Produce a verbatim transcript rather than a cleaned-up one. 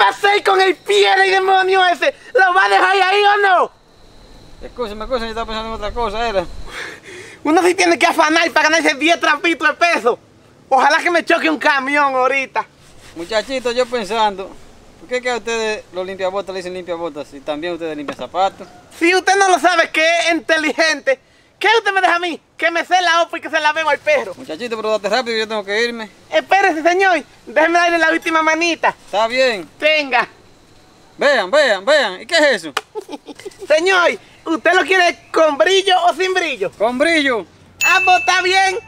va a hacer con el pie de demonio ese? ¿Lo va a dejar ahí o no? Escúchame, escúchame, yo estaba pensando en otra cosa, era. Uno sí tiene que afanar para ganarse diez trampitos de peso. Ojalá que me choque un camión ahorita. Muchachitos, yo pensando, ¿por qué que a ustedes los limpiabotas le dicen limpiabotas y también ustedes limpian zapatos? Si usted no lo sabe, que es inteligente, ¿qué usted me deja a mí? Que me sé la opa y que se la bebo al perro. Muchachito, pero date rápido que yo tengo que irme. Espérese, señor. Déjeme darle la última manita. Está bien. Tenga. Vean, vean, vean. ¿Y qué es eso? Señor, ¿usted lo quiere con brillo o sin brillo? Con brillo. Ah, pues está bien.